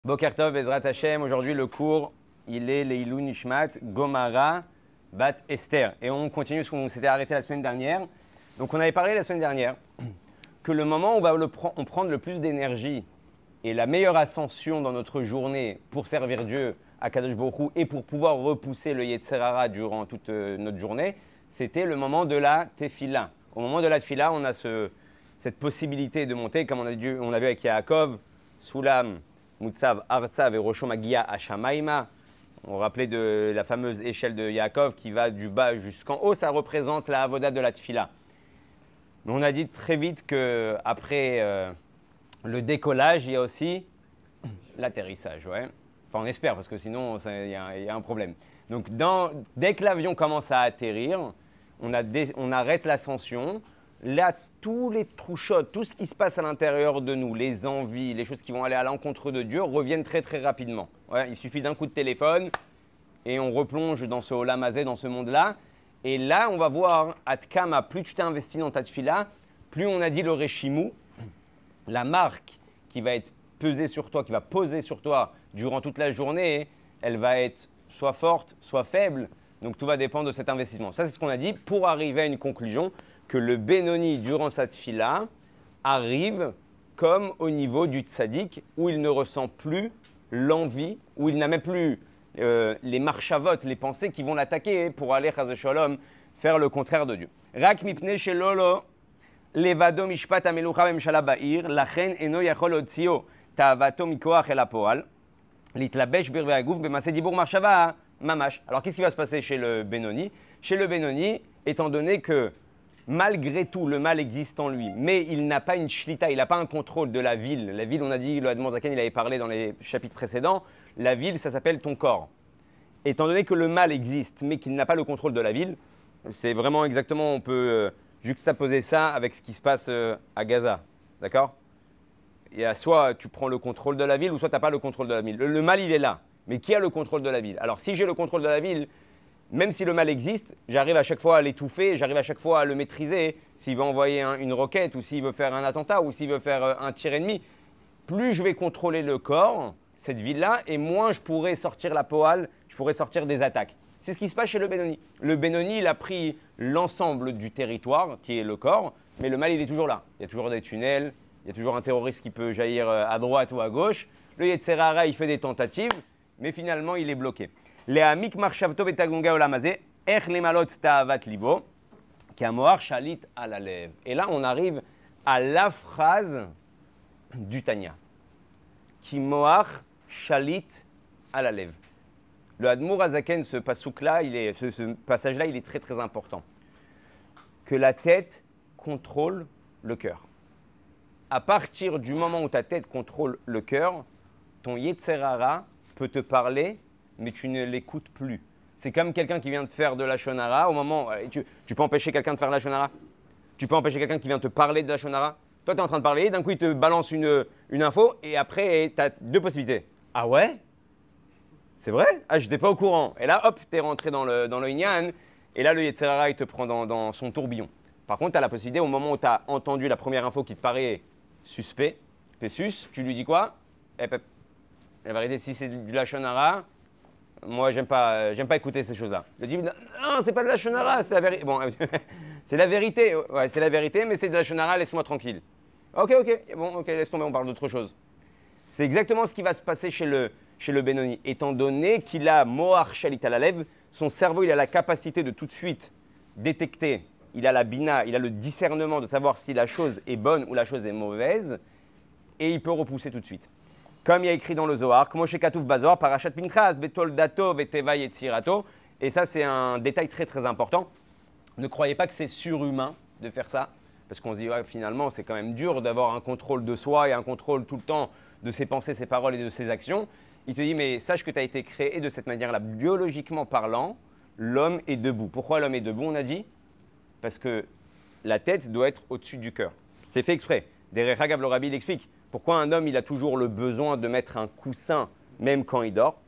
Boker Tov, Bezrat Hashem. Aujourd'hui, le cours, il est Leilou Nishmat, Gomara, Bat Esther. Et on continue ce qu'on s'était arrêté la semaine dernière. Donc, on avait parlé la semaine dernière que le moment où on va prendre le plus d'énergie et la meilleure ascension dans notre journée pour servir Dieu à Kadosh Baruch Hu et pour pouvoir repousser le Yetzer Hara durant toute notre journée, c'était le moment de la Tefila. Au moment de la Tefila, on a cette possibilité de monter, comme on a vu avec Yaakov, Soulam, Mutsav, Artsav et Rosho Magia Hashamaima. On rappelait de la fameuse échelle de Yaakov qui va du bas jusqu'en haut. Ça représente la avoda de la Tfila. Mais on a dit très vite qu'après le décollage, il y a aussi l'atterrissage. Ouais. Enfin, on espère parce que sinon, il y a un problème. Donc, dès que l'avion commence à atterrir, on arrête l'ascension. Là, tous les trouchots, tout ce qui se passe à l'intérieur de nous, les envies, les choses qui vont aller à l'encontre de Dieu, reviennent très très rapidement. Ouais, il suffit d'un coup de téléphone et on replonge dans ce Olam Hazé, dans ce monde-là. Et là, on va voir, Atkama, plus tu t'es investi dans ta tefila, plus on a dit le Reshimu, la marque qui va être pesée sur toi, qui va poser sur toi durant toute la journée, elle va être soit forte, soit faible. Donc tout va dépendre de cet investissement. Ça, c'est ce qu'on a dit pour arriver à une conclusion que le Benoni, durant sa tefila, arrive comme au niveau du tzaddik, où il ne ressent plus l'envie, où il n'a même plus les marchavot, les pensées qui vont l'attaquer pour aller, chas v'sholom, faire le contraire de Dieu. Rak mipnei shelolo levado mishpat hamelucha v'memshala ba'ir, lachen eno yachol hotzio ta'avato mikoach el hapoal, litlabesh bir ve'aguf b'maseh dibur marshava mamash. Alors, qu'est-ce qui va se passer chez le Benoni? Chez le Benoni, étant donné que malgré tout, le mal existe en lui, mais il n'a pas une shlita, il n'a pas un contrôle de la ville. La ville, on a dit, le Admon Zaken, il avait parlé dans les chapitres précédents, la ville, ça s'appelle ton corps. Étant donné que le mal existe, mais qu'il n'a pas le contrôle de la ville, c'est vraiment exactement, on peut juxtaposer ça avec ce qui se passe à Gaza. D'accord? Soit tu prends le contrôle de la ville, ou soit tu n'as pas le contrôle de la ville. Le mal, il est là. Mais qui a le contrôle de la ville? Alors, si j'ai le contrôle de la ville, même si le mal existe, j'arrive à chaque fois à l'étouffer, j'arrive à chaque fois à le maîtriser. S'il veut envoyer une roquette, ou s'il veut faire un attentat, ou s'il veut faire un tir ennemi, plus je vais contrôler le corps, cette ville-là, et moins je pourrai sortir la poale, je pourrai sortir des attaques. C'est ce qui se passe chez le Benoni. Le Benoni, il a pris l'ensemble du territoire, qui est le corps, mais le mal, il est toujours là. Il y a toujours des tunnels, il y a toujours un terroriste qui peut jaillir à droite ou à gauche. Le Yetzer Hara, il fait des tentatives, mais finalement, il est bloqué. Lehamik marshavto betagunga olam hazé, ech lemalot ta'avat libo, kamoar shalit al alev. Et là, on arrive à la phrase du Tanya. Kimoar shalit al alev. Le Admour Azaken, ce pasouk-là, ce passage-là, il est très très important. Que la tête contrôle le cœur. À partir du moment où ta tête contrôle le cœur, ton Yetzer Hara peut te parler, mais tu ne l'écoutes plus. C'est comme quelqu'un qui vient te faire de la shonara. Au moment, tu peux empêcher quelqu'un de faire la shonara. Tu peux empêcher quelqu'un qui vient te parler de la shonara. Toi, tu es en train de parler, d'un coup, il te balance une info, et après, tu as deux possibilités. Ah ouais? C'est vrai? Ah, je n'étais pas au courant. Et là, hop, tu es rentré dans le Inyan, et là, le Yetzer Hara, il te prend dans son tourbillon. Par contre, tu as la possibilité, au moment où tu as entendu la première info qui te paraît suspect, sus, tu lui dis quoi? La vérité, si c'est de la shonara, moi, j'aime pas écouter ces choses-là. Je dis, non, c'est pas de la shonara, c'est la vérité. Bon, c'est la vérité, ouais, c'est la vérité, mais c'est de la shonara, laisse-moi tranquille. Ok, bon, ok, laisse tomber, on parle d'autre chose. C'est exactement ce qui va se passer chez le Benoni. Étant donné qu'il a Moar Shalit al Alev, son cerveau, il a la capacité de tout de suite détecter, il a la bina, il a le discernement de savoir si la chose est bonne ou la chose est mauvaise, et il peut repousser tout de suite. Comme il y a écrit dans le Zohar, Moshe Katouf Bazor, Parashat Pinchas, Betol Dato, Veteva Yetzirato. Et ça, c'est un détail très très important. Ne croyez pas que c'est surhumain de faire ça, parce qu'on se dit, ouais, finalement, c'est quand même dur d'avoir un contrôle de soi et un contrôle tout le temps de ses pensées, ses paroles et de ses actions. Il te dit, mais sache que tu as été créé de cette manière-là, biologiquement parlant, l'homme est debout. Pourquoi l'homme est debout, on a dit? Parce que la tête doit être au-dessus du cœur. C'est fait exprès. Derech Hagav, le Rabbi l'explique. Pourquoi un homme, il a toujours le besoin de mettre un coussin même quand il dort?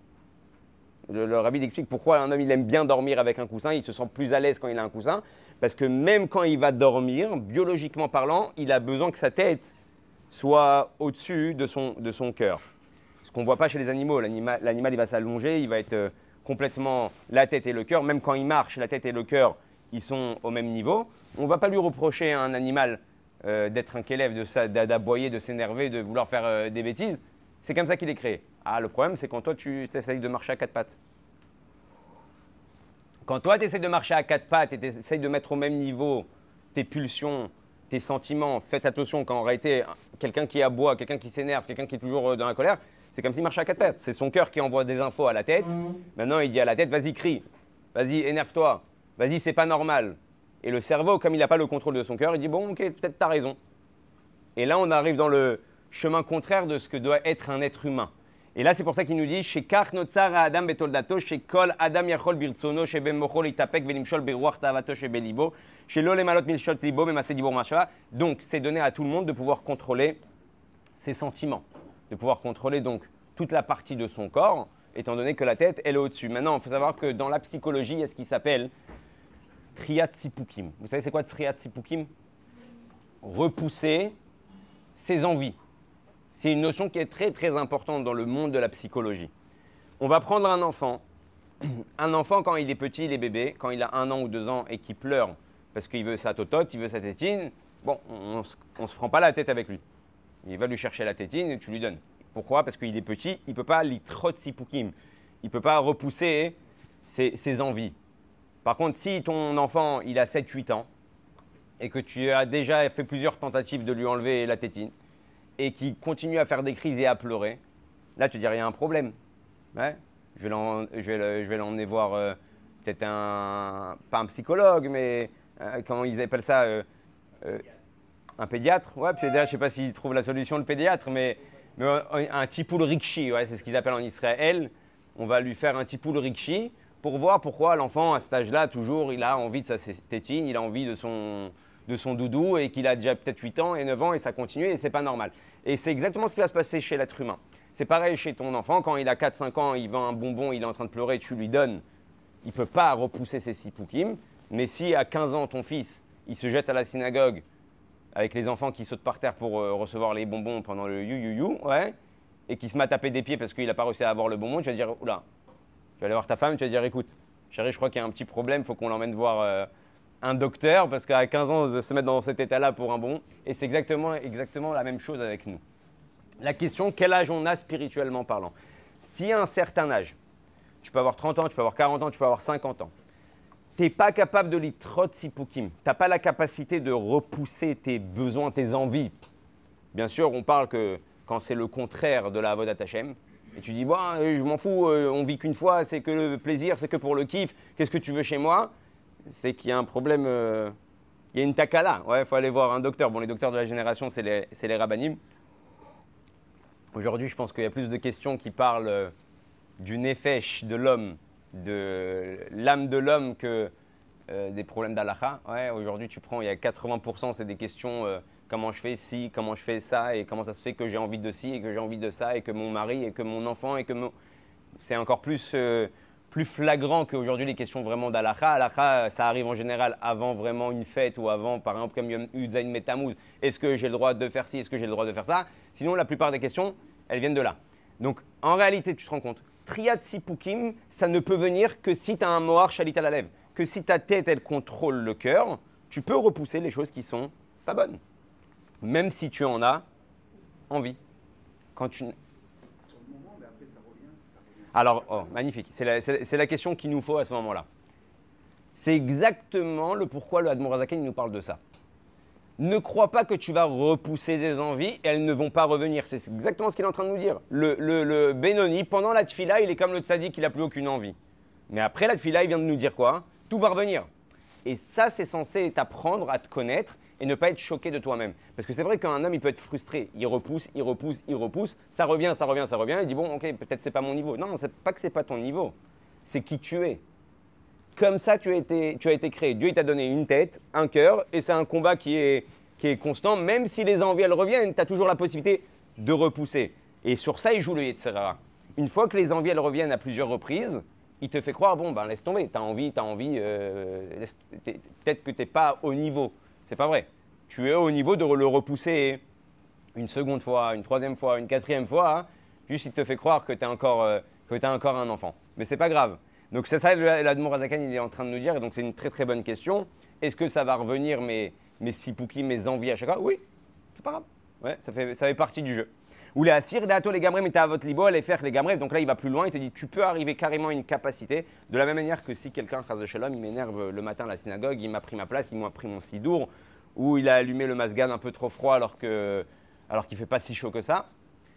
Le Rabbi explique pourquoi un homme, il aime bien dormir avec un coussin, il se sent plus à l'aise quand il a un coussin. Parce que même quand il va dormir, biologiquement parlant, il a besoin que sa tête soit au-dessus de son cœur. qu'on ne voit pas chez les animaux. L'animal, il va s'allonger, il va être complètement la tête et le cœur. Même quand il marche, la tête et le cœur, ils sont au même niveau. On ne va pas lui reprocher à un animal d'être un kélève, d'aboyer, de s'énerver, de vouloir faire des bêtises. C'est comme ça qu'il est créé. Ah, le problème, c'est quand toi, tu essayes de marcher à quatre pattes. Quand toi, tu essaies de marcher à quatre pattes et tu essayes de mettre au même niveau tes pulsions, tes sentiments, faites attention quand en réalité, quelqu'un qui aboie, quelqu'un qui s'énerve, quelqu'un qui est toujours dans la colère, c'est comme s'il marchait à quatre pattes. C'est son cœur qui envoie des infos à la tête. Maintenant, il dit à la tête, vas-y, crie, vas-y, énerve-toi, vas-y, c'est pas normal. Et le cerveau, comme il n'a pas le contrôle de son cœur, il dit, bon, ok, peut-être tu as raison. Et là, on arrive dans le chemin contraire de ce que doit être un être humain. Et là, c'est pour ça qu'il nous dit chez Kach notzar Adam betoldato, chez Kol Adam yachol birtsono, chez Ben mochol itapek velimshol beruach tavato chez Belibo, chez Lo lemalot milshot libo, memase dibor mashava. Donc, c'est donné à tout le monde de pouvoir contrôler ses sentiments, de pouvoir contrôler donc toute la partie de son corps, étant donné que la tête, elle est au-dessus. Maintenant, il faut savoir que dans la psychologie, il y a ce qui s'appelle Triat Sipukim. Vous savez, c'est quoi Triat Sipukim? Repousser ses envies. C'est une notion qui est très très importante dans le monde de la psychologie. On va prendre un enfant. Un enfant, quand il est petit, il est bébé, quand il a 1 an ou 2 ans et qu'il pleure parce qu'il veut sa totote, il veut sa tétine, bon, on ne se prend pas la tête avec lui. Il va lui chercher la tétine et tu lui donnes. Pourquoi? Parce qu'il est petit, il ne peut pas litrot sipukim. Il ne peut pas repousser ses envies. Par contre, si ton enfant, il a 7-8 ans et que tu as déjà fait plusieurs tentatives de lui enlever la tétine, et qui continue à faire des crises et à pleurer, là, tu dirais, il y a un problème. Ouais. Je vais l'emmener voir peut-être pas un psychologue, mais comment ils appellent ça un pédiatre. Ouais, pédiatre, je ne sais pas s'il trouve la solution, le pédiatre, mais un tipoul rikshi, ouais, c'est ce qu'ils appellent en Israël. On va lui faire un tipoul rikshi pour voir pourquoi l'enfant, à cet âge-là, toujours, il a envie de sa tétine, il a envie de son doudou et qu'il a déjà peut-être 8 ans et 9 ans et ça continue et c'est pas normal. Et c'est exactement ce qui va se passer chez l'être humain. C'est pareil chez ton enfant, quand il a 4-5 ans, il veut un bonbon, il est en train de pleurer, tu lui donnes, il ne peut pas repousser ses sipukim. Mais si à 15 ans, ton fils, il se jette à la synagogue avec les enfants qui sautent par terre pour recevoir les bonbons pendant le you, ouais, et qui se met à taper des pieds parce qu'il n'a pas réussi à avoir le bonbon, tu vas dire, oula, tu vas aller voir ta femme, tu vas dire, écoute, chérie, je crois qu'il y a un petit problème, il faut qu'on l'emmène voir un docteur, parce qu'à 15 ans, de se mettre dans cet état-là pour un bon, et c'est exactement la même chose avec nous. La question, quel âge on a spirituellement parlant? Si à un certain âge, tu peux avoir 30 ans, tu peux avoir 40 ans, tu peux avoir 50 ans, tu n'es pas capable de litrot sipukim, tu n'as pas la capacité de repousser tes besoins, tes envies. Bien sûr, on parle que quand c'est le contraire de la avodat Hashem, et tu dis, bon, je m'en fous, on vit qu'une fois, c'est que le plaisir, c'est que pour le kiff, qu'est-ce que tu veux chez moi? C'est qu'il y a un problème, il y a une takala. Ouais, il faut aller voir un docteur. Bon, les docteurs de la génération, c'est les rabbanim. Aujourd'hui, je pense qu'il y a plus de questions qui parlent du nefesh de l'homme, de l'âme de l'homme que des problèmes d'halakha. Ouais, aujourd'hui, tu prends, il y a 80%, c'est des questions comment je fais ci, comment je fais ça, et comment ça se fait que j'ai envie de ci, et que j'ai envie de ça, et que mon mari, et que mon enfant, et que c'est encore plus flagrant qu'aujourd'hui les questions vraiment d'halakha. Halakha, ça arrive en général avant vraiment une fête ou avant, par exemple, comme Yom Uzain Metamouz. Est-ce que j'ai le droit de faire ci? Est-ce que j'ai le droit de faire ça? Sinon, la plupart des questions, elles viennent de là. Donc, en réalité, tu te rends compte, Triat Sipukim, ça ne peut venir que si tu as un Mohar Shalit à la lèvre. Que si ta tête, elle contrôle le cœur, tu peux repousser les choses qui sont pas bonnes. Même si tu en as envie. Quand tu... Alors, oh, magnifique. C'est la question qu'il nous faut à ce moment-là. C'est exactement le pourquoi le Admor HaZaken nous parle de ça. Ne crois pas que tu vas repousser des envies et elles ne vont pas revenir. C'est exactement ce qu'il est en train de nous dire. Le Benoni, pendant la tfila, il est comme le tzaddik, il n'a plus aucune envie. Mais après la tfila, il vient de nous dire quoi? Tout va revenir. Et ça, c'est censé t'apprendre à te connaître et ne pas être choqué de toi-même. Parce que c'est vrai qu'un homme, il peut être frustré. Il repousse, il repousse, il repousse. Ça revient, ça revient, ça revient. Il dit, bon, ok, peut-être c'est pas mon niveau. Non, c'est pas que c'est pas ton niveau. C'est qui tu es. Comme ça, tu as été créé. Dieu, il t'a donné une tête, un cœur, et c'est un combat qui est constant. Même si les envies, elles reviennent, tu as toujours la possibilité de repousser. Et sur ça, il joue le Yetzer Hara. Une fois que les envies, elles reviennent à plusieurs reprises, il te fait croire, bon, ben laisse tomber, tu as envie, peut-être que tu n'es pas au niveau. C'est pas vrai. Tu es au niveau de le repousser une seconde fois, une troisième fois, une quatrième fois, hein, Juste, il te fait croire que tu es encore un enfant. Mais c'est pas grave. Donc c'est ça, l'Admour Azakan, il est en train de nous dire. Et donc c'est une très très bonne question. Est-ce que ça va revenir mes sipuki, mes envies à chaque fois? Oui, c'est pas grave. Ouais, ça fait partie du jeu. Ou les assir, dato les gamrem, et à votre libo, les faire les gamrem. Donc là, il va plus loin. Il te dit, tu peux arriver carrément à une capacité. De la même manière que si quelqu'un, chas de shalom, il m'énerve le matin à la synagogue, il m'a pris ma place, il m'a pris mon sidour, ou il a allumé le masgan un peu trop froid alors qu'il fait pas si chaud que ça.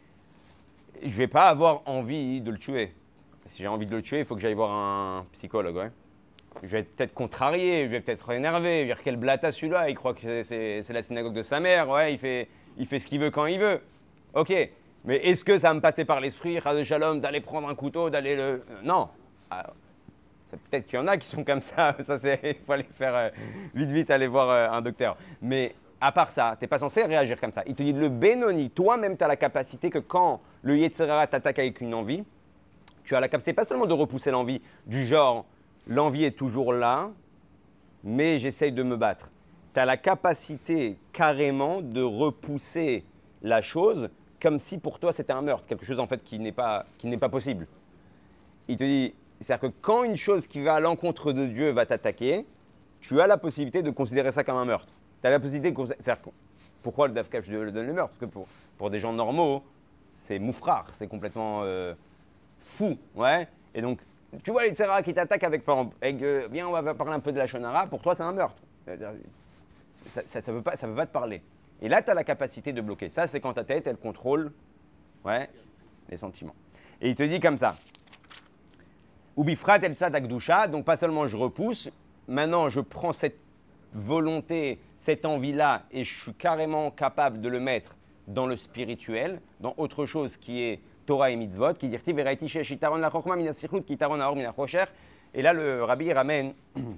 Je vais pas avoir envie de le tuer. Si j'ai envie de le tuer, il faut que j'aille voir un psychologue. Ouais. Je vais être peut-être contrarié, je vais peut-être énervé. Je vais dire quel blata celui-là, il croit que c'est la synagogue de sa mère. Ouais, il fait ce qu'il veut quand il veut. Ok, mais est-ce que ça va me passer par l'esprit, chas de shalom, d'aller prendre un couteau, d'aller le. Non. Alors, peut-être qu'il y en a qui sont comme ça. Il faut aller faire vite, aller voir un docteur. Mais à part ça, tu n'es pas censé réagir comme ça. Il te dit le Benoni, toi-même, tu as la capacité que quand le Yetzer Hara t'attaque avec une envie, tu as la capacité pas seulement de repousser l'envie, du genre, l'envie est toujours là, mais j'essaye de me battre. Tu as la capacité carrément de repousser la chose comme si pour toi c'était un meurtre, quelque chose en fait qui n'est pas possible. Il te dit, c'est-à-dire que quand une chose qui va à l'encontre de Dieu va t'attaquer, tu as la possibilité de considérer ça comme un meurtre. Tu as la possibilité de pourquoi le Dafka je donne le meurtre? Parce que pour des gens normaux, c'est moufrar, c'est complètement fou. Ouais. Et donc, tu vois les Tzera qui t'attaquent avec, par exemple, viens, on va parler un peu de la Shonara, pour toi c'est un meurtre. Ça ne veut pas te parler. Et là, tu as la capacité de bloquer. Ça, c'est quand ta tête, elle contrôle les sentiments. Et il te dit comme ça. Ubifrat el tzadakdusha, donc pas seulement je repousse, maintenant je prends cette volonté, cette envie-là, et je suis carrément capable de le mettre dans le spirituel, dans autre chose qui est Torah et Mitzvot, qui dit et là, le Rabbi il ramène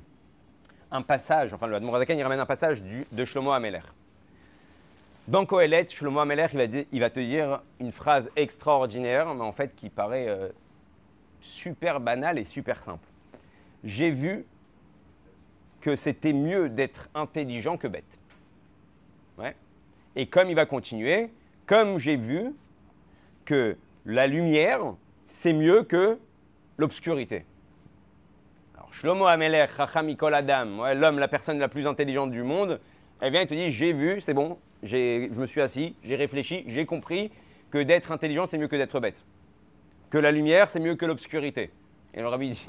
un passage, enfin le Admor Azaken, il ramène un passage de Shlomo HaMelech. Dans Kohelet, Shlomo HaMelech, il va te dire une phrase extraordinaire, mais en fait qui paraît super banale et super simple. J'ai vu que c'était mieux d'être intelligent que bête. Ouais. Et comme il va continuer, comme j'ai vu que la lumière, c'est mieux que l'obscurité. Alors, Shlomo HaMelech, Chacham Mikol Adam, l'homme, la personne la plus intelligente du monde, elle vient et te dit, j'ai vu, c'est bon, je me suis assis, j'ai réfléchi, j'ai compris que d'être intelligent, c'est mieux que d'être bête. Que la lumière, c'est mieux que l'obscurité. Et le Rabbi dit,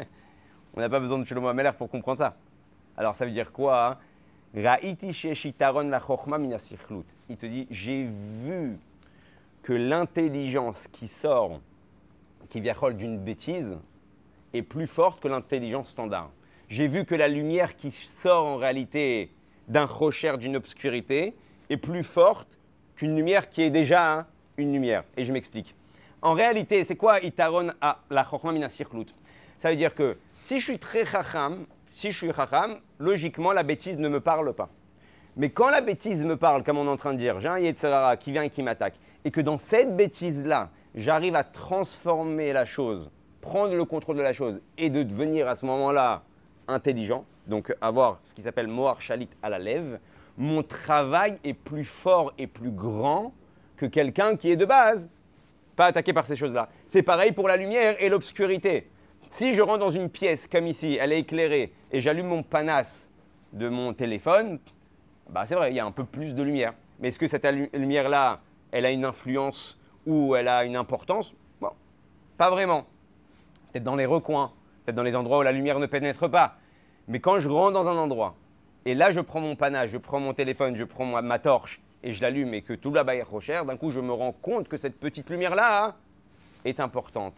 on n'a pas besoin de Shlomo HaMelech pour comprendre ça. Alors, ça veut dire quoi? Ra'iti sheshitaron la chokhma min hasichlut. Il te dit, j'ai vu que l'intelligence qui sort, qui vient d'une bêtise, est plus forte que l'intelligence standard. J'ai vu que la lumière qui sort en réalité d'un rocher, d'une obscurité, est plus forte qu'une lumière qui est déjà une lumière. Et je m'explique. En réalité, c'est quoi Itaron à la Chokhma min hasichlut? Ça veut dire que si je suis très chacham, logiquement, la bêtise ne me parle pas. Mais quand la bêtise me parle, comme on est en train de dire, j'ai un Yetzer Hara qui vient et qui m'attaque, et que dans cette bêtise-là, j'arrive à transformer la chose, prendre le contrôle de la chose, et de devenir à ce moment-là intelligent, donc avoir ce qui s'appelle Mohar Shalit à la lèvre, mon travail est plus fort et plus grand que quelqu'un qui est de base pas attaqué par ces choses-là. C'est pareil pour la lumière et l'obscurité. Si je rentre dans une pièce comme ici, elle est éclairée, et j'allume mon panace de mon téléphone, bah c'est vrai, il y a un peu plus de lumière. Mais est-ce que cette lumière-là, elle a une influence ou elle a une importance? Bon, pas vraiment. Peut-être dans les recoins, peut-être dans les endroits où la lumière ne pénètre pas. Mais quand je rentre dans un endroit, et là je prends mon panache, je prends mon téléphone, je prends ma torche, et je l'allume, et que tout là-bas est rocher, d'un coup je me rends compte que cette petite lumière-là est importante.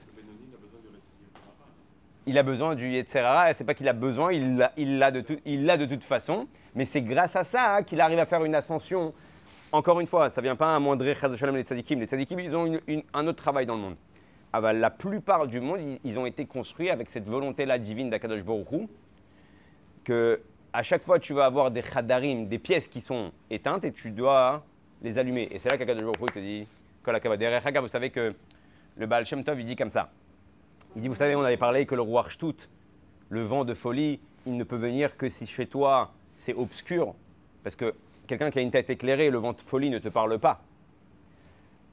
Il a besoin du Yetzer Hara, et c'est pas qu'il a besoin, il l'a de toute façon, mais c'est grâce à ça qu'il arrive à faire une ascension. Encore une fois, ça ne vient pas amoindrir Chas Shalom les tzadikim. Les tzadikim, ils ont un autre travail dans le monde. Ah bah, la plupart du monde, ils ont été construits avec cette volonté-là divine d'Akadosh Baruch Hu, que à chaque fois tu vas avoir des chadarim, des pièces qui sont éteintes, et tu dois les allumer. Et c'est là qu'Akadosh Baruch Hu te dit, Kol hakavod. Derrière Haga, vous savez que le Baal Shem Tov, il dit comme ça. Il dit, vous savez, on avait parlé que le Ruach Shtut, le vent de folie, il ne peut venir que si chez toi c'est obscur. Parce que quelqu'un qui a une tête éclairée, le vent de folie ne te parle pas.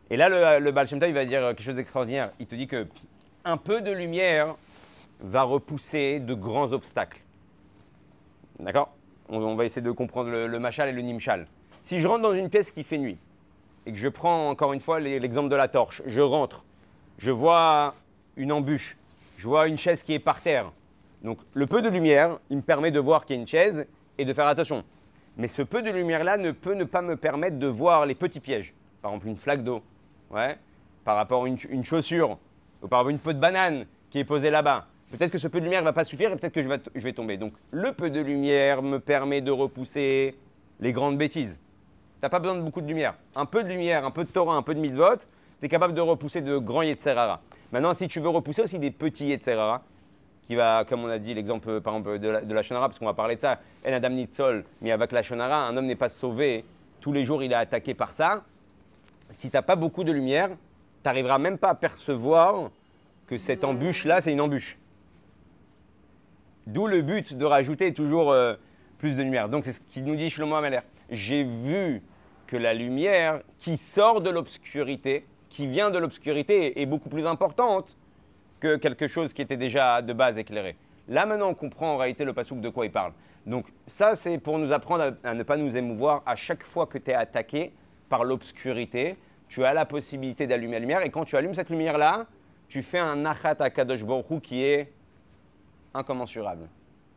Et là, le Baal Shem Tov, il va dire quelque chose d'extraordinaire. Il te dit que un peu de lumière va repousser de grands obstacles. D'accord? On va essayer de comprendre le machal et le nimshal. Si je rentre dans une pièce qui fait nuit, et que je prends encore une fois l'exemple de la torche, je rentre, je vois une embûche, je vois une chaise qui est par terre. Donc le peu de lumière, il me permet de voir qu'il y a une chaise et de faire attention. Mais ce peu de lumière-là ne peut ne pas me permettre de voir les petits pièges. Par exemple, une flaque d'eau, ouais, par rapport à une chaussure, ou par rapport à une peau de banane qui est posée là-bas. Peut-être que ce peu de lumière ne va pas suffire et peut-être que je vais tomber. Donc le peu de lumière me permet de repousser les grandes bêtises. Tu n'as pas besoin de beaucoup de lumière. Un peu de lumière, un peu de Torah, un peu de mitzvot, tu es capable de repousser de grands Yetzerara. Maintenant, si tu veux repousser aussi des petits Yetzerara, qui va, comme on a dit, l'exemple par exemple de la Shonara, parce qu'on va parler de ça, En Adam Nitzol, mais avec la Shonara, un homme n'est pas sauvé, tous les jours il est attaqué par ça. Si tu n'as pas beaucoup de lumière, tu n'arriveras même pas à percevoir que cette embûche-là, c'est une embûche. D'où le but de rajouter toujours plus de lumière. Donc c'est ce qu'il nous dit Shlomo Ameler. J'ai vu que la lumière qui sort de l'obscurité, qui vient de l'obscurité, est beaucoup plus importante que quelque chose qui était déjà de base éclairé. Là maintenant on comprend en réalité le passouk de quoi il parle. Donc ça c'est pour nous apprendre à ne pas nous émouvoir à chaque fois que tu es attaqué par l'obscurité. Tu as la possibilité d'allumer la lumière et quand tu allumes cette lumière-là, tu fais un nachat à Kadosh Baruch Hu qui est incommensurable.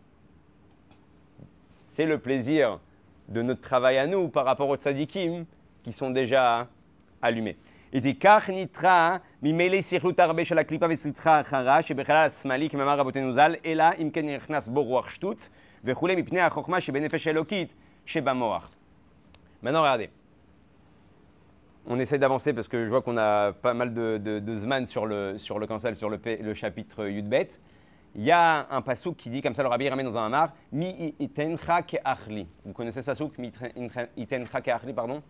C'est le plaisir de notre travail à nous par rapport aux tzadikim qui sont déjà allumés. Et dit kach nitra mimele sichlut arbe shel aklipa vetzitra achara shebechalal asmali kemamar rabotenu zal ela im ken nichnas bo ruach shtut vechule mipnei achokma shebenefesh elokit shebamoach. Maintenant regardez. On essaie d'avancer parce que je vois qu'on a pas mal de zman sur le chapitre Yudbet. Il y a un pasouk qui dit comme ça, le rabbi ramène dans un amar, mi itencha ke'achli. Vous connaissez ce pasouk, mi itencha ke'achli, pardon?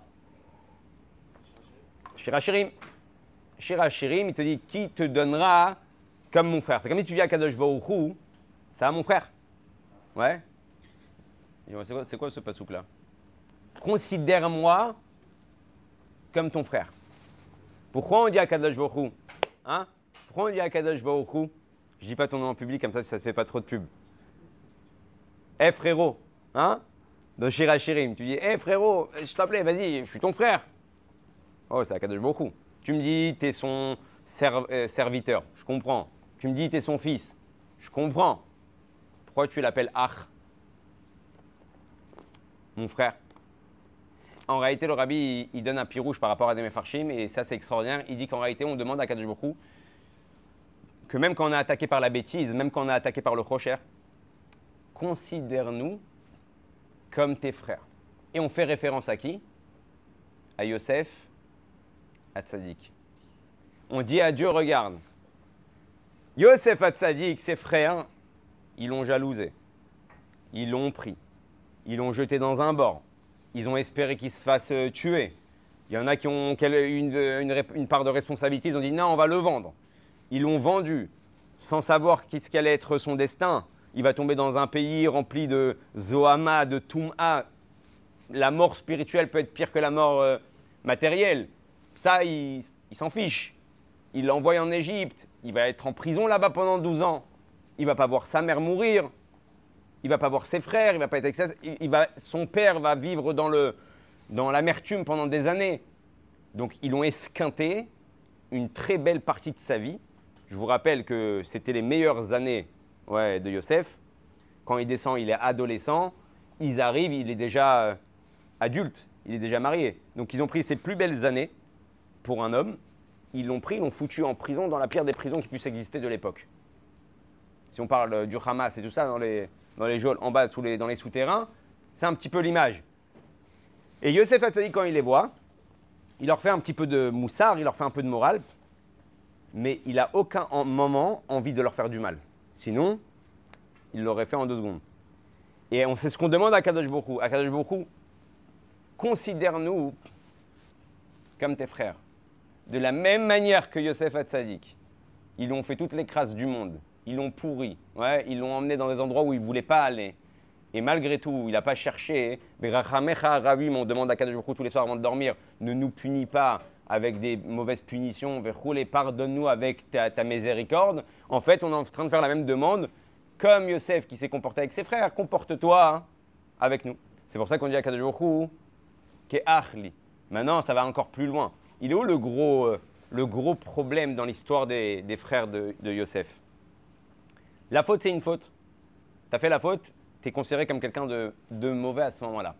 Shir Hashirim. Shir Hashirim, il te dit qui te donnera comme mon frère. C'est comme si tu dis à Kadosh Baruch Hu, ça va mon frère? Ouais. C'est quoi ce pasouk là? Considère-moi comme ton frère. Pourquoi on dit à Kadosh Baruch Hu? Hein? Pourquoi on dit à Kadosh Baruch Hu? Je dis pas ton nom en public, comme ça se fait pas trop de pub. Eh frérot, hein? Dans Shir Hashirim, tu dis, eh frérot, je t'appelais, vas-y, je suis ton frère. Oh, c'est Akadosh Baruch Hu. Tu me dis, tu es son serviteur, je comprends. Tu me dis, tu es son fils, je comprends. Pourquoi tu l'appelles Ach? Mon frère. En réalité, le rabbi, il donne un pirouche par rapport à des Mefarshim, et ça, c'est extraordinaire. Il dit qu'en réalité, on demande à Akadosh Baruch Hu que même quand on est attaqué par la bêtise, même quand on est attaqué par le chosher, considère-nous comme tes frères. Et on fait référence à qui? À Yosef, à Tzadik. On dit à Dieu, regarde, Yosef à Tzadik, ses frères, ils l'ont jalousé, ils l'ont pris, ils l'ont jeté dans un bord, ils ont espéré qu'il se fasse tuer. Il y en a qui ont une part de responsabilité, ils ont dit non, on va le vendre. Ils l'ont vendu sans savoir qu'est-ce qu'allait être son destin. Il va tomber dans un pays rempli de Zohama, de Toum'a. La mort spirituelle peut être pire que la mort matérielle. Ça, il s'en fiche. Il l'envoie en Égypte. Il va être en prison là-bas pendant 12 ans. Il ne va pas voir sa mère mourir. Il ne va pas voir ses frères. Il va pas être son père va vivre dans l'amertume pendant des années. Donc, ils l'ont esquinté une très belle partie de sa vie. Je vous rappelle que c'était les meilleures années de Yosef. Quand il descend, il est adolescent. Ils arrivent, il est déjà adulte, il est déjà marié. Donc ils ont pris ses plus belles années pour un homme. Ils l'ont pris, ils l'ont foutu en prison dans la pire des prisons qui puissent exister de l'époque. Si on parle du Hamas et tout ça, dans les geôles en bas, dans les souterrains, c'est un petit peu l'image. Et Yosef Hatzadik, quand il les voit, il leur fait un petit peu de moussard, il leur fait un peu de morale. Mais il n'a aucun moment envie de leur faire du mal. Sinon, il l'aurait fait en 2 secondes. Et c'est ce qu'on demande à Kadosh Baruch Hu. À Kadosh Baruch Hu, considère-nous comme tes frères. De la même manière que Yosef Hatzadik. Ils l'ont fait toutes les crasses du monde. Ils l'ont pourri. Ouais, ils l'ont emmené dans des endroits où il ne voulait pas aller. Et malgré tout, il n'a pas cherché. On demande à Kadosh Baruch Hu tous les soirs avant de dormir, ne nous punis pas avec des mauvaises punitions, verroulé, pardonne-nous avec ta miséricorde. En fait, on est en train de faire la même demande, comme Yosef qui s'est comporté avec ses frères, comporte-toi avec nous. C'est pour ça qu'on dit à Kadosh Baruch Hu, Ke'achli. Maintenant, ça va encore plus loin. Il est où le gros problème dans l'histoire des frères de Yosef? La faute, c'est une faute. Tu as fait la faute, tu es considéré comme quelqu'un de mauvais à ce moment-là.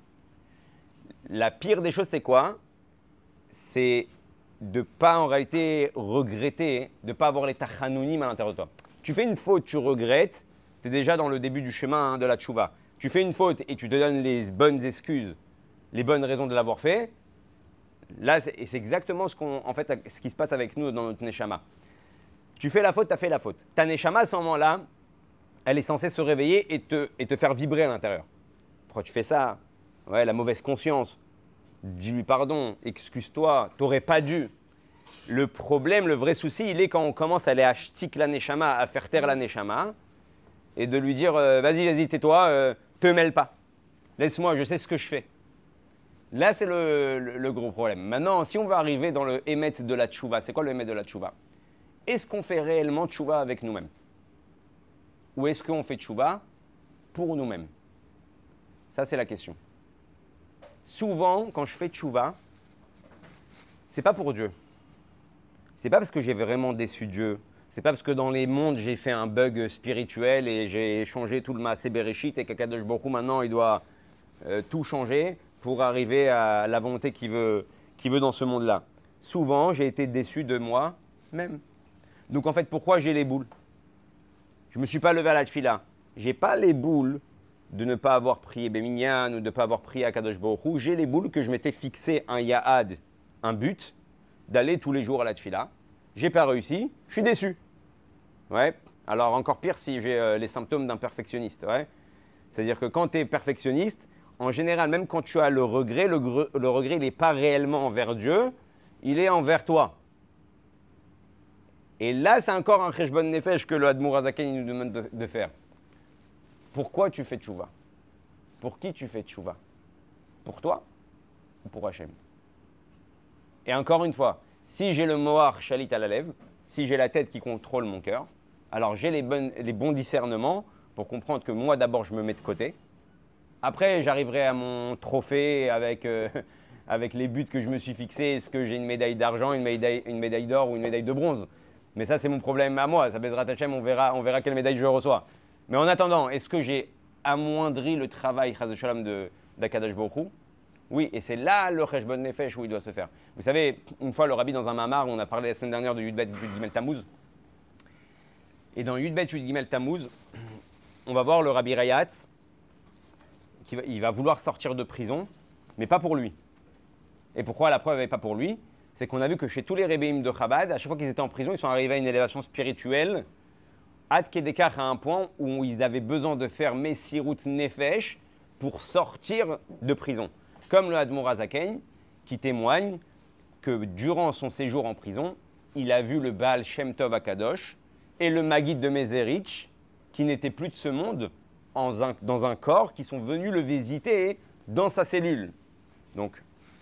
La pire des choses, c'est quoi? C'est de ne pas en réalité regretter, de ne pas avoir les tachanounim à l'intérieur de toi. Tu fais une faute, tu regrettes, tu es déjà dans le début du chemin de la tchouva. Tu fais une faute et tu te donnes les bonnes excuses, les bonnes raisons de l'avoir fait. Là, c'est exactement ce qui se passe avec nous dans notre neshama. Tu fais la faute, tu as fait la faute. Ta neshama, à ce moment-là, elle est censée se réveiller et te faire vibrer à l'intérieur. Pourquoi tu fais ça? Ouais, la mauvaise conscience. Dis-lui pardon, excuse-toi, t'aurais pas dû. Le problème, le vrai souci, il est quand on commence à aller acheter la neshama, à faire taire la neshama, et de lui dire vas-y, tais-toi, te mêle pas. Laisse-moi, je sais ce que je fais. Là, c'est le gros problème. Maintenant, si on va arriver dans le émet de la tchouva, c'est quoi le émet de la tchouva? Est-ce qu'on fait réellement tchouva avec nous-mêmes? Ou est-ce qu'on fait tchouva pour nous-mêmes? Ça, c'est la question. Souvent, quand je fais tchouva, c'est pas pour Dieu. C'est pas parce que j'ai vraiment déçu Dieu. C'est pas parce que dans les mondes, j'ai fait un bug spirituel et j'ai changé tout le Maaseh Bereshit et qu'Akadosh Baruch Hu, maintenant, il doit tout changer pour arriver à la volonté qu'il veut dans ce monde-là. Souvent, j'ai été déçu de moi-même. Donc, en fait, pourquoi j'ai les boules? Je ne me suis pas levé à la tfila. Je n'ai pas les boules de ne pas avoir prié Beminyan ou de ne pas avoir prié Akadosh Baruch Hu. J'ai les boules que je m'étais fixé un ya'ad, un but, d'aller tous les jours à la tfila. Je n'ai pas réussi, je suis déçu. Ouais. Alors encore pire si j'ai les symptômes d'un perfectionniste. Ouais. C'est-à-dire que quand tu es perfectionniste, en général, même quand tu as le regret, le regret, il n'est pas réellement envers Dieu, il est envers toi. Et là, c'est encore un cheshbon nefesh que le Admour Hazaken nous demande de faire. Pourquoi tu fais tchouva? Pour qui tu fais tchouva? Pour toi ou pour Hachem? Et encore une fois, si j'ai le mohar shalit à la lèvre, si j'ai la tête qui contrôle mon cœur, alors j'ai les bons discernements pour comprendre que moi d'abord je me mets de côté. Après, j'arriverai à mon trophée avec les buts que je me suis fixés. Est-ce que j'ai une médaille d'argent, une médaille d'or ou une médaille de bronze? Mais ça, c'est mon problème à moi. Ça Bezrat Hashem, on verra quelle médaille je reçois. Mais en attendant, est-ce que j'ai amoindri le travail Chaz Shalom d'Akadosh Baruch Hu? Oui, et c'est là le Cheshbon Nefesh où il doit se faire. Vous savez, une fois le rabbi dans un mamar, on a parlé la semaine dernière de Yudbet Yud Gimel Tammuz. Et dans Yudbet Yud Gimel Tammuz, on va voir le rabbi Rayat, il va vouloir sortir de prison, mais pas pour lui. Et pourquoi la preuve n'est pas pour lui? C'est qu'on a vu que chez tous les rébéim de Chabad, à chaque fois qu'ils étaient en prison, ils sont arrivés à une élévation spirituelle, Ad Kedekar à un point où ils avaient besoin de faire Messirut Nefesh pour sortir de prison. Comme le Admour Hazaken, qui témoigne que durant son séjour en prison, il a vu le Baal Shem Tov Akadosh et le Maguid de Mezerich, qui n'étaient plus de ce monde, dans un corps, qui sont venus le visiter dans sa cellule. Donc,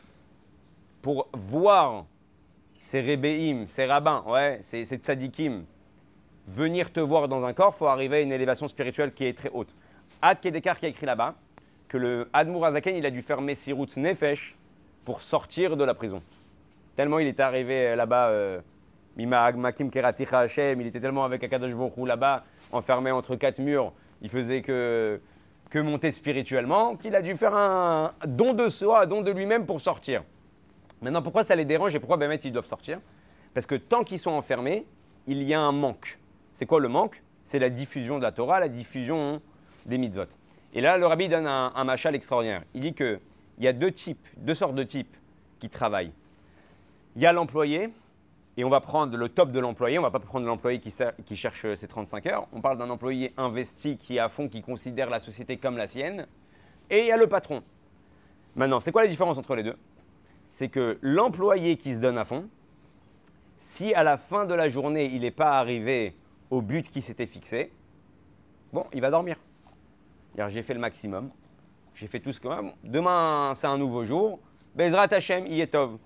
pour voir ces rébéim, ces rabbins, ces tzadikim, venir te voir dans un corps, il faut arriver à une élévation spirituelle qui est très haute. Ad Kedekar qui a écrit là-bas que le Admour Hazaken, il a dû faire Messirut Nefesh pour sortir de la prison. Tellement il était arrivé là-bas, Mima Makim Keraticha Hashem, il était tellement avec Akadosh Baruch Hu là-bas, enfermé entre quatre murs, il faisait que monter spirituellement, qu'il a dû faire un don de soi, un don de lui-même pour sortir. Maintenant, pourquoi ça les dérange et pourquoi Bémet ils doivent sortir? Parce que tant qu'ils sont enfermés, il y a un manque. C'est quoi le manque? C'est la diffusion de la Torah, la diffusion des mitzvot. Et là, le rabbi donne un machal extraordinaire. Il dit qu'il y a deux sortes de types qui travaillent. Il y a l'employé, et on va prendre le top de l'employé. On ne va pas prendre l'employé qui cherche ses 35 heures. On parle d'un employé investi qui est à fond, qui considère la société comme la sienne. Et il y a le patron. Maintenant, c'est quoi la différence entre les deux? C'est que l'employé qui se donne à fond, si à la fin de la journée, il n'est pas arrivé au but qui s'était fixé, bon, il va dormir. J'ai fait le maximum, j'ai fait tout ce que... Demain, c'est un nouveau jour. Bezrat Hashem, Yetov.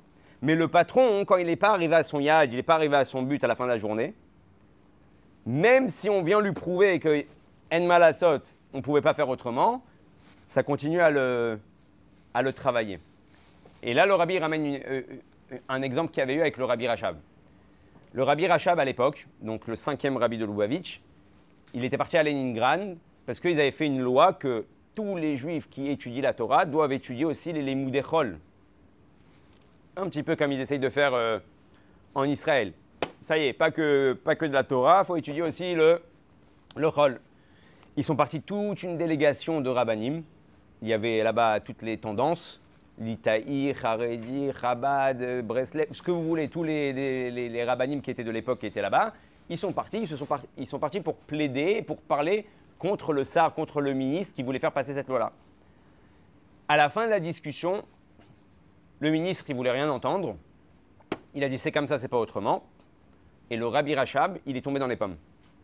Mais le patron, quand il n'est pas arrivé à son yad, il n'est pas arrivé à son but à la fin de la journée, même si on vient lui prouver que en malasot, on ne pouvait pas faire autrement, ça continue à le travailler. Et là, le rabbi ramène un exemple qu'il y avait eu avec le rabbi Rachab. Le rabbi Rachab, à l'époque, donc le 5e rabbi de Lubavitch, il était parti à Leningrad parce qu'ils avaient fait une loi que tous les juifs qui étudient la Torah doivent étudier aussi les Limudei Chol. Un petit peu comme ils essayent de faire en Israël. Ça y est, pas que de la Torah, il faut étudier aussi le Chol. Ils sont partis toute une délégation de rabbanim. Il y avait là-bas toutes les tendances, l'Itaï, Haredi, Chabad, Breslev, ce que vous voulez, tous les rabbanim qui étaient de l'époque qui étaient là-bas. Ils sont partis pour plaider, pour parler contre le Sar, contre le ministre qui voulait faire passer cette loi-là. À la fin de la discussion, le ministre, il voulait rien entendre. Il a dit c'est comme ça, c'est pas autrement. Et le rabbi Rachab, il est tombé dans les pommes.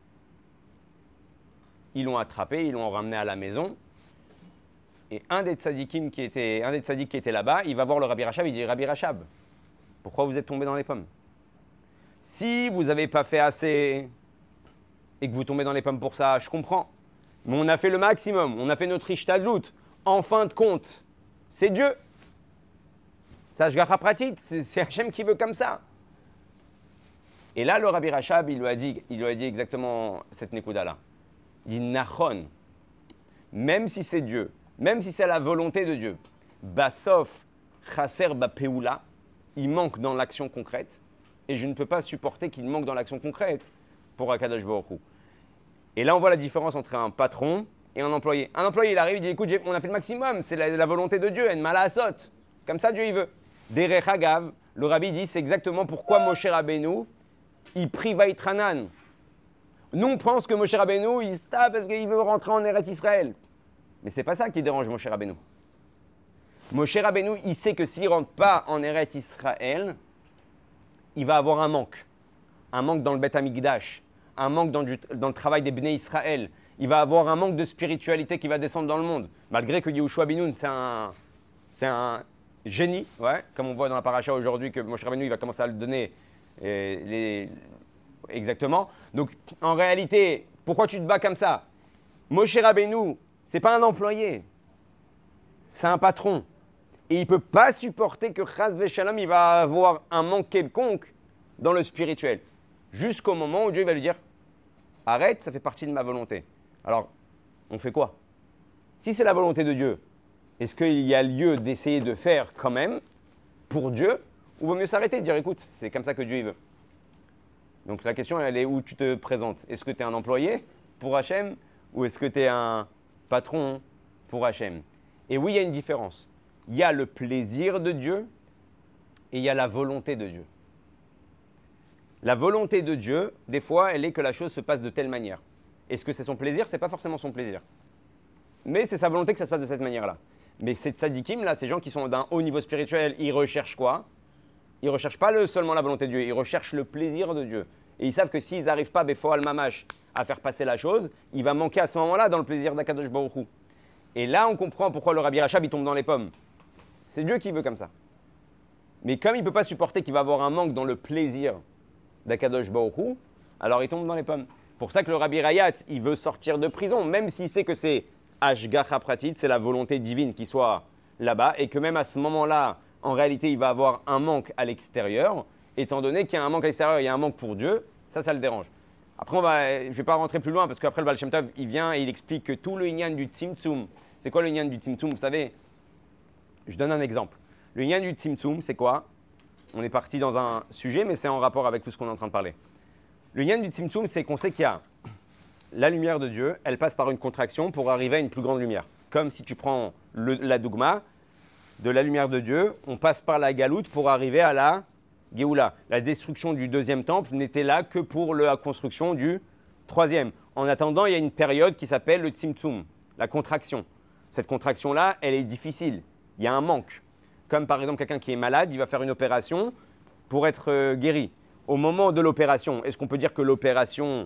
Ils l'ont attrapé, ils l'ont ramené à la maison. Et un des tzadiks qui était là-bas, il va voir le rabbi Rachab, il dit Rabbi Rachab, pourquoi vous êtes tombé dans les pommes? Si vous n'avez pas fait assez et que vous tombez dans les pommes pour ça, je comprends. Mais on a fait le maximum, on a fait notre ishtadlut. En fin de compte, c'est Dieu. Ça, Hashgacha pratit, c'est Hachem qui veut comme ça. Et là, le rabbi Rachab, il lui a dit exactement cette nekuda-là. Il dit Nachon, même si c'est Dieu, même si c'est la volonté de Dieu, Basof, Chaser Bapeula, il manque dans l'action concrète, et je ne peux pas supporter qu'il manque dans l'action concrète pour Akadosh Baruch Hu. Et là, on voit la différence entre un patron et un employé. Un employé, il arrive, il dit écoute, on a fait le maximum, c'est la volonté de Dieu, en malasot. Comme ça, Dieu, il veut. Derech Hagav, le rabbi dit c'est exactement pourquoi Moshe Rabbeinu, il prie Vaïtranan. Nous, on pense que Moshe Rabbeinu, il se tape parce qu'il veut rentrer en Eretz Israël. Mais ce n'est pas ça qui dérange Moshe Rabbeinu. Moshe Rabbeinu, il sait que s'il ne rentre pas en Eretz Israël, il va avoir un manque. Un manque dans le Beth Amikdash, un manque dans le travail des Bnei Israël. Il va avoir un manque de spiritualité qui va descendre dans le monde. Malgré que Yehoshua Binoun, c'est un génie, ouais, comme on voit dans la paracha aujourd'hui que Moshe Rabbeinu, il va commencer à le donner exactement. Donc, en réalité, pourquoi tu te bats comme ça? Moshe Rabbeinu, ce n'est pas un employé, c'est un patron. Et il ne peut pas supporter que Chas Veshalom, il va avoir un manque quelconque dans le spirituel. Jusqu'au moment où Dieu va lui dire « Arrête, ça fait partie de ma volonté ». Alors, on fait quoi? Si c'est la volonté de Dieu, est-ce qu'il y a lieu d'essayer de faire quand même pour Dieu? Ou vaut mieux s'arrêter et dire « Écoute, c'est comme ça que Dieu il veut ». Donc la question, elle est où tu te présentes. Est-ce que tu es un employé pour Hachem ou est-ce que tu es un patron pour Hachem? Et oui, il y a une différence. Il y a le plaisir de Dieu et il y a la volonté de Dieu. La volonté de Dieu, des fois, elle est que la chose se passe de telle manière. Est-ce que c'est son plaisir? Ce n'est pas forcément son plaisir. Mais c'est sa volonté que ça se passe de cette manière-là. Mais ces tzadikim, là, ces gens qui sont d'un haut niveau spirituel, ils recherchent quoi? Ils ne recherchent pas seulement la volonté de Dieu, ils recherchent le plaisir de Dieu. Et ils savent que s'ils n'arrivent pas, Befo al-Mamash, à faire passer la chose, il va manquer à ce moment-là dans le plaisir d'Akadosh Baruch Hu. Et là, on comprend pourquoi le Rabbi Rachab, il tombe dans les pommes. C'est Dieu qui veut comme ça. Mais comme il ne peut pas supporter qu'il va avoir un manque dans le plaisir d'Akadosh Baruch Hu, alors il tombe dans les pommes. Pour ça que le Rabbi Rayat, il veut sortir de prison, même s'il sait que c'est Hashgacha Pratit, c'est la volonté divine qui soit là-bas, et que même à ce moment-là, en réalité, il va avoir un manque à l'extérieur, étant donné qu'il y a un manque à l'extérieur, il y a un manque pour Dieu, ça le dérange. Après, je ne vais pas rentrer plus loin, parce qu'après le Baal Shem Tov, il vient et il explique que tout le inyan du Tzimtzum, c'est quoi le inyan du Tzimtzum? Vous savez, je donne un exemple. Le inyan du Tzimtzum, c'est quoi? On est parti dans un sujet, mais c'est en rapport avec tout ce qu'on est en train de parler. Le inyan du Tzimtzum, c'est qu'on sait qu'il y a la lumière de Dieu, elle passe par une contraction pour arriver à une plus grande lumière. Comme si tu prends la dougma, de la lumière de Dieu, on passe par la galoute pour arriver à la Géoula. La destruction du deuxième temple n'était là que pour la construction du troisième. En attendant, il y a une période qui s'appelle le Tzimtzum, la contraction. Cette contraction-là, elle est difficile. Il y a un manque. Comme par exemple quelqu'un qui est malade, il va faire une opération pour être guéri. Au moment de l'opération, est-ce qu'on peut dire que l'opération,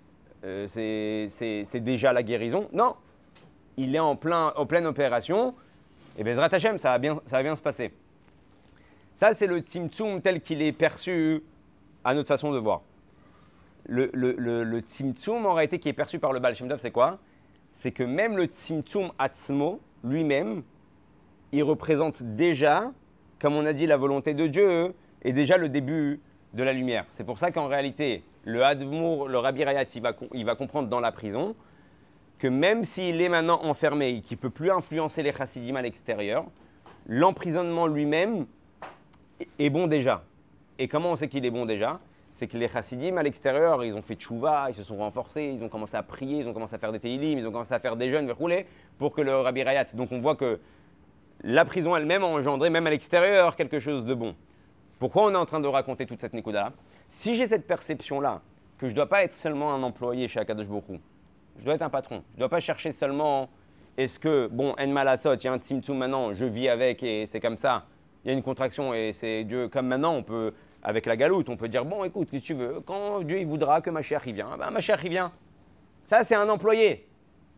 c'est déjà la guérison? Non. Il est en pleine opération. Et Bezrat Hashem, ça va bien se passer. Ça, c'est le Tzimtzum tel qu'il est perçu à notre façon de voir. Le Tzimtzum, en réalité, qui est perçu par le Baal Shem Tov, c'est quoi? C'est que même le Tzimtzum Atzmo, lui-même, il représente déjà, comme on a dit, la volonté de Dieu et déjà le début de la lumière. C'est pour ça qu'en réalité, le Hadmour, le Rabbi Rayat, il va comprendre dans la prison que même s'il est maintenant enfermé et qu'il ne peut plus influencer les chassidim à l'extérieur, l'emprisonnement lui-même est bon déjà. Et comment on sait qu'il est bon déjà? C'est que les chassidim à l'extérieur, ils ont fait tchouva, ils se sont renforcés, ils ont commencé à prier, ils ont commencé à faire des teilim, ils ont commencé à faire des jeûnes, rouler pour que le Rabbi Rayat. Donc on voit que la prison elle-même a engendré, même à l'extérieur, quelque chose de bon. Pourquoi on est en train de raconter toute cette nikuda? Si j'ai cette perception-là, que je ne dois pas être seulement un employé chez Akadosh Baruch Hu, je dois être un patron. Je ne dois pas chercher seulement, est-ce que, bon, en malasot, il y a un tzimtzum maintenant, je vis avec et c'est comme ça. Il y a une contraction et c'est Dieu. Comme maintenant, on peut, avec la galoute, on peut dire, bon, écoute, qu'est-ce que tu veux? Quand Dieu il voudra que ma chère y vient, ben, ma chère y vient. Ça, c'est un employé.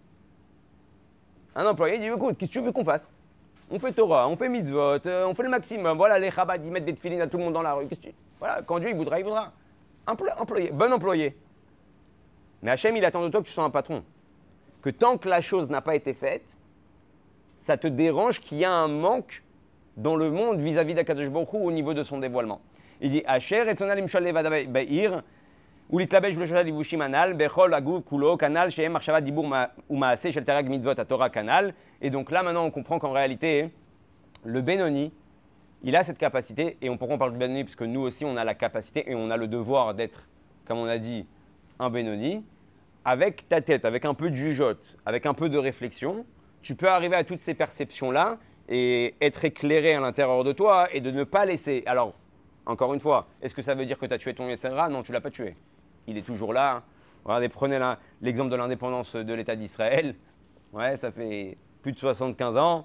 Un employé dit, écoute, qu'est-ce que tu veux qu'on fasse? On fait Torah, on fait mitzvot, on fait le maximum. Voilà, les Chabad, ils mettent des tefilines à tout le monde dans la rue. Voilà, quand Dieu il voudra, il voudra. Employé, bon employé. Mais Hachem, il attend de toi que tu sois un patron. Que tant que la chose n'a pas été faite, ça te dérange qu'il y a un manque dans le monde vis-à-vis d'Akadosh Baruch Hu au niveau de son dévoilement. Il dit Asher et tzonal imshal levad ba'ir ou litlabesh b'shoshat livushim anal bechol aguv kulo kanal shehem marshava dibur ou maaseh shel terag mitzvot à Torah kanal. Et donc là maintenant on comprend qu'en réalité le Benoni il a cette capacité et pourquoi on parle du Benoni parce que nous aussi on a la capacité et on a le devoir d'être comme on a dit un Benoni, avec ta tête, avec un peu de jugeote, avec un peu de réflexion, tu peux arriver à toutes ces perceptions-là et être éclairé à l'intérieur de toi et de ne pas laisser. Alors, encore une fois, est-ce que ça veut dire que tu as tué ton Yetzirah? Non, tu ne l'as pas tué. Il est toujours là. Regardez, prenez l'exemple de l'indépendance de l'État d'Israël. Ouais, ça fait plus de 75 ans.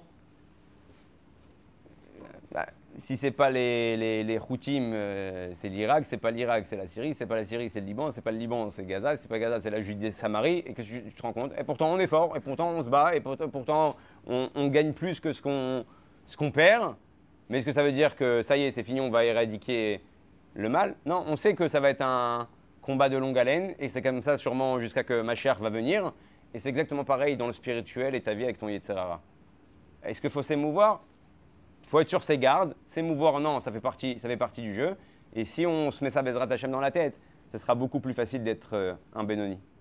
Bah, si ce n'est pas les Houthim, c'est l'Irak, c'est pas l'Irak, c'est la Syrie, c'est pas la Syrie, c'est le Liban, c'est pas le Liban, c'est Gaza, c'est pas Gaza, c'est la Judée-Samarie, et que tu te rends compte. Et pourtant on est fort, et pourtant on se bat, et pourtant on gagne plus que ce qu'on perd. Mais est-ce que ça veut dire que ça y est, c'est fini, on va éradiquer le mal? Non, on sait que ça va être un combat de longue haleine, et c'est comme ça sûrement jusqu'à que ma chère va venir. Et c'est exactement pareil dans le spirituel et ta vie avec ton Yetzirah. Est-ce qu'il faut s'émouvoir? Il faut être sur ses gardes, s'émouvoir, non, ça fait partie du jeu. Et si on se met ça Bezrat Hashem dans la tête, ce sera beaucoup plus facile d'être un Benoni.